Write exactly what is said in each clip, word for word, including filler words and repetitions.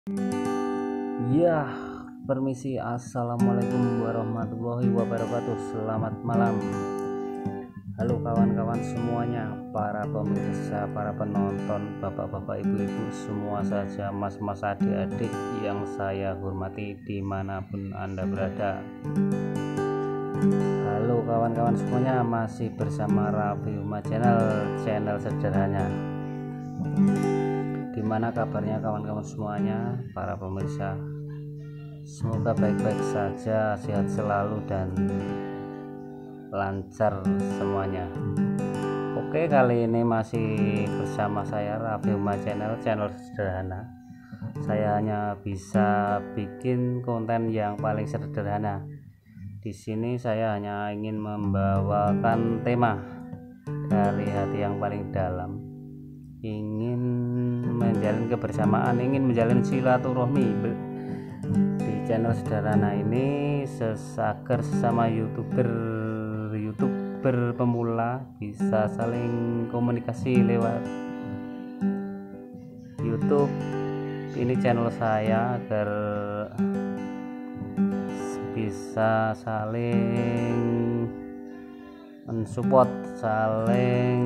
Ya, permisi. Assalamualaikum warahmatullahi wabarakatuh. Selamat malam. Halo kawan-kawan semuanya, para pemirsa, para penonton, bapak-bapak, ibu-ibu, semua saja, mas-mas, adik-adik yang saya hormati dimanapun Anda berada. Halo kawan-kawan semuanya, masih bersama Raffi Uma Channel, channel sederhana. Gimana kabarnya kawan-kawan semuanya, para pemirsa? Semoga baik-baik saja, sehat selalu dan lancar semuanya. Oke, kali ini masih bersama saya Raffi Uma Channel, channel sederhana. Saya hanya bisa bikin konten yang paling sederhana. Di sini saya hanya ingin membawakan tema dari hati yang paling dalam. Ingin menjalin kebersamaan, ingin menjalin silaturahmi di channel sederhana ini. Sesaker sesama youtuber youtuber pemula bisa saling komunikasi lewat YouTube. Ini channel saya agar bisa saling mensupport, saling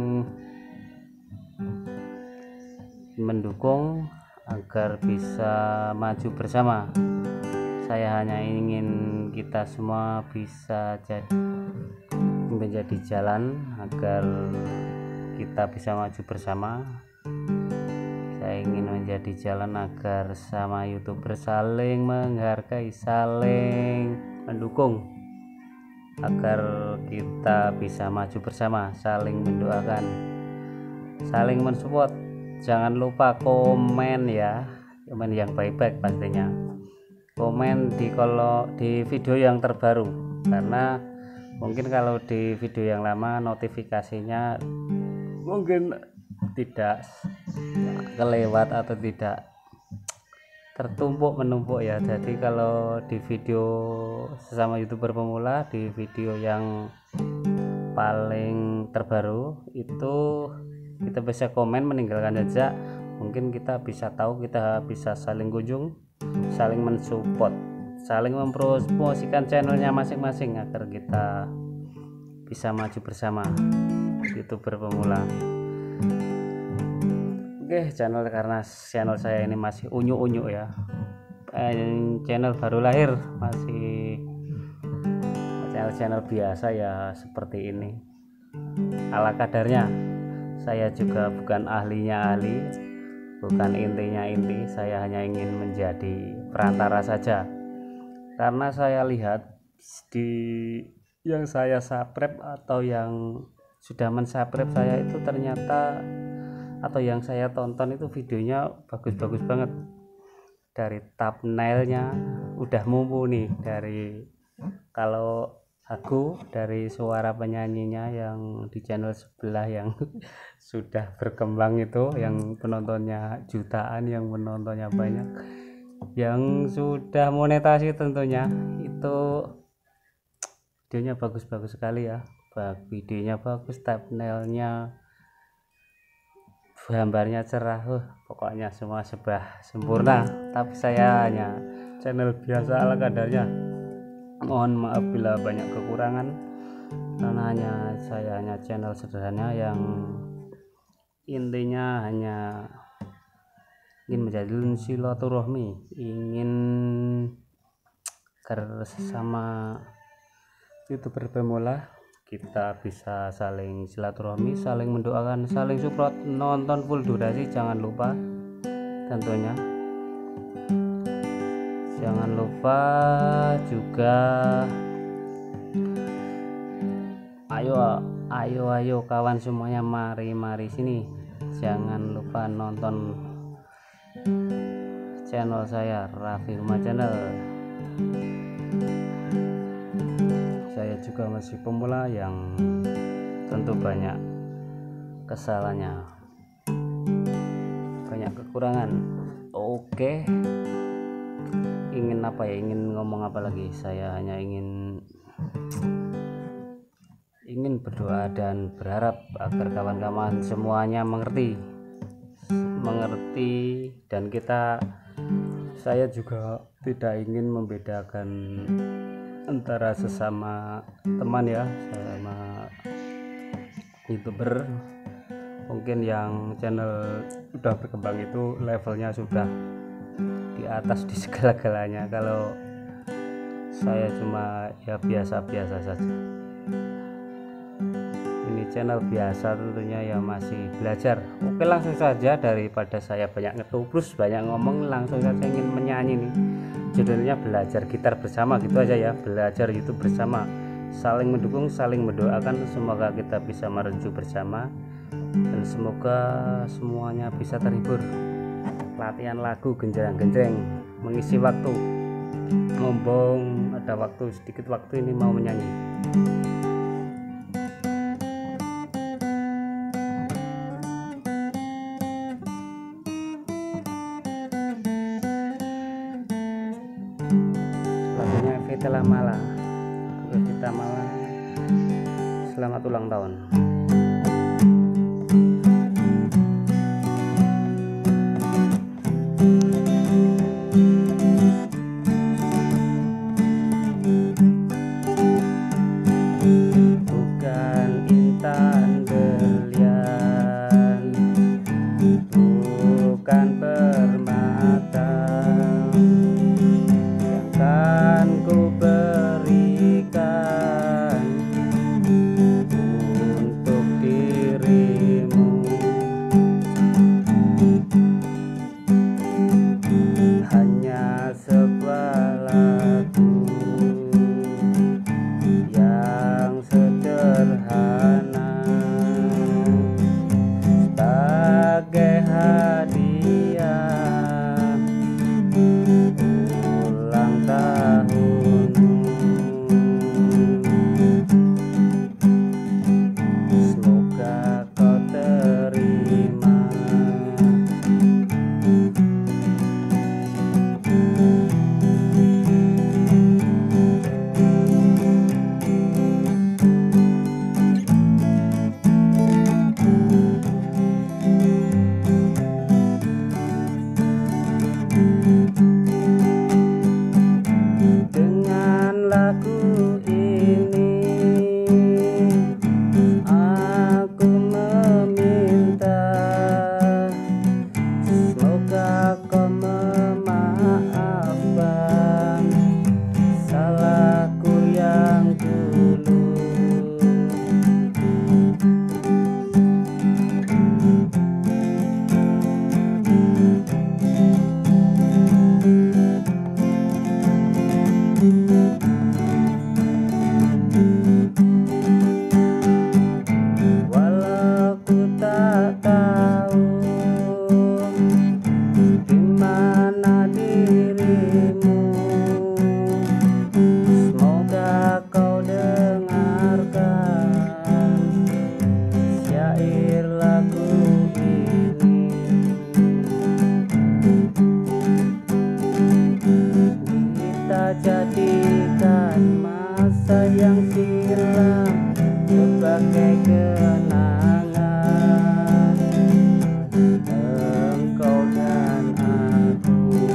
mendukung agar bisa maju bersama. Saya hanya ingin kita semua bisa jadi menjadi jalan agar kita bisa maju bersama. Saya ingin menjadi jalan agar sama youtuber saling menghargai, saling mendukung agar kita bisa maju bersama, saling mendoakan, saling mensupport. Jangan lupa komen ya, komen yang baik-baik pastinya. Komen di kalau di video yang terbaru, karena mungkin kalau di video yang lama notifikasinya mungkin tidak kelewat atau tidak tertumpuk menumpuk ya. Jadi kalau di video sesama youtuber pemula, di video yang paling terbaru itu kita bisa komen, meninggalkan jejak, mungkin kita bisa tahu, kita bisa saling kunjung, saling mensupport, saling mempromosikan channelnya masing-masing agar kita bisa maju bersama youtuber pemula. Oke, channel karena channel saya ini masih unyu-unyu ya, eh, channel baru lahir, masih channel-channel biasa ya seperti ini, ala kadarnya. Saya juga bukan ahlinya ahli, bukan intinya inti. Saya hanya ingin menjadi perantara saja, karena saya lihat di yang saya subscribe atau yang sudah mensubscribe saya itu ternyata, atau yang saya tonton itu videonya bagus-bagus banget. Dari thumbnailnya udah mumpuni, dari kalau lagu, dari suara penyanyinya yang di channel sebelah yang sudah berkembang itu, yang penontonnya jutaan, yang penontonnya banyak, yang sudah monetasi tentunya, itu videonya bagus-bagus sekali ya. Videonya bagus, thumbnailnya, gambarnya cerah, uh, pokoknya semua sebah sempurna. Tapi saya hanya channel biasa ala kadarnya. Mohon maaf bila banyak kekurangan, karena hanya saya hanya channel sederhana yang intinya hanya ingin menjalin silaturahmi, ingin agar sesama youtuber pemula kita bisa saling silaturahmi, saling mendoakan, saling support. Nonton full durasi jangan lupa tentunya. Jangan lupa juga, ayo ayo ayo kawan semuanya, mari mari sini. Jangan lupa nonton channel saya Raffi Uma Channel. Saya juga masih pemula yang tentu banyak kesalahannya, banyak kekurangan. Oke, ingin apa ya, ingin ngomong apa lagi, saya hanya ingin ingin berdoa dan berharap agar kawan-kawan semuanya mengerti mengerti dan kita Saya juga tidak ingin membedakan antara sesama teman ya, sama youtuber. Mungkin yang channel udah berkembang itu levelnya sudah di atas di segala-galanya. Kalau saya cuma ya biasa-biasa saja. Ini channel biasa tentunya ya, masih belajar. Oke, langsung saja daripada saya banyak ngetubrus, banyak ngomong, langsung saja ingin menyanyi nih. Judulnya belajar gitar bersama, gitu aja ya. Belajar YouTube bersama, saling mendukung, saling mendoakan. Semoga kita bisa merujuk bersama dan semoga semuanya bisa terhibur. Latihan lagu genjreng-genjreng, mengisi waktu. Ngomong ada waktu, sedikit waktu ini mau menyanyi. Lagunya Evita Mala. Evita Mala, selamat ulang tahun. Bukan intan berlian, bukan permata yang kan ku berikan untuk dirimu. Hanya sebuah lagu yang sederhana sebagai hadiah ulang tahunmu. Semoga kau terima. Dengan lagu ini aku meminta, semoga kau memaafkan salahku yang dulu. Walau ku tak tahu di mana dirimu, semoga kau dengarkan syair lagu ini. Kita jadikan masa yang silam sebagai kenangan, engkau dan aku.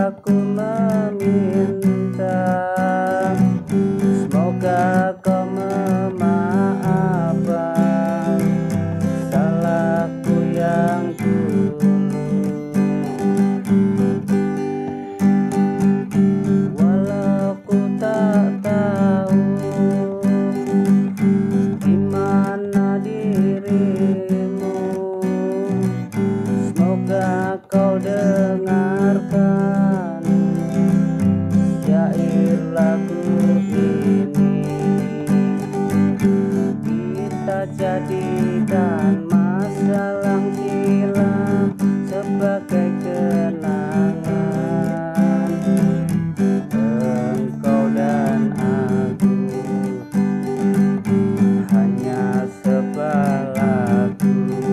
aku